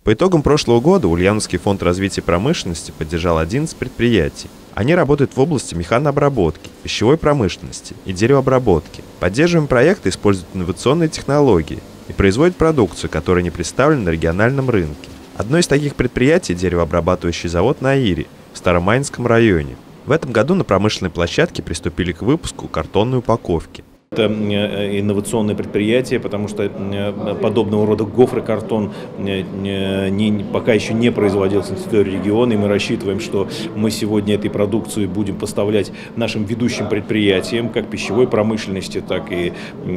По итогам прошлого года Ульяновский фонд развития промышленности поддержал 11 предприятий. Они работают в области механообработки, пищевой промышленности и деревообработки. Поддерживаемые проекты используют инновационные технологии и производят продукцию, которая не представлена на региональном рынке. Одно из таких предприятий – деревообрабатывающий завод на Ире в Старомайнском районе. В этом году на промышленной площадке приступили к выпуску картонной упаковки. Это инновационное предприятие, потому что подобного рода гофрокартон пока еще не производился на территории региона, и мы рассчитываем, что мы сегодня этой продукцию будем поставлять нашим ведущим предприятиям, как пищевой промышленности, так и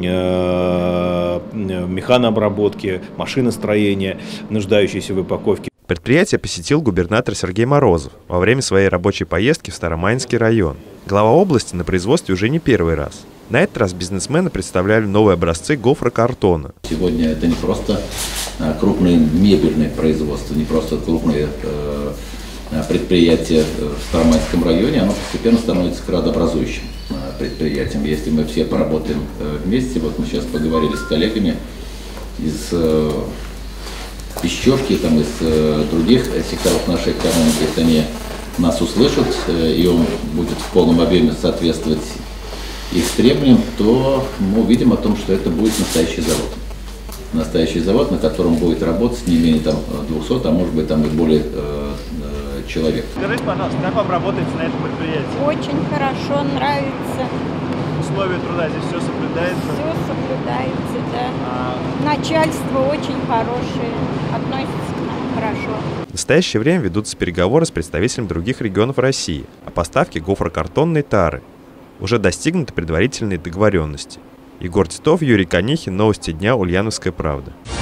механообработки, машиностроения, нуждающиеся в упаковке. Предприятие посетил губернатор Сергей Морозов во время своей рабочей поездки в Старомайнский район. Глава области на производстве уже не первый раз. На этот раз бизнесмены представляли новые образцы гофрокартона. Сегодня это не просто крупное мебельное производство, не просто крупное предприятие в Старомайнском районе, оно постепенно становится градообразующим предприятием. Если мы все поработаем вместе, вот мы сейчас поговорили с коллегами из Пищевки, там, из других секторов нашей экономики, если они нас услышат, и он будет в полном объеме соответствовать их требованиям, то мы увидим о том, что это будет настоящий завод. Настоящий завод, на котором будет работать не менее 200, а может быть там и более человек. Скажите, пожалуйста, как вам работается на этом предприятии? Очень хорошо, нравится. Условия труда здесь все соблюдается? Все соблюдается, да. Начальство очень хорошее, относится к нам хорошо. В настоящее время ведутся переговоры с представителями других регионов России о поставке гофрокартонной тары. Уже достигнуты предварительные договоренности. Егор Титов, Юрий Конихин. Новости дня. Ульяновская правда.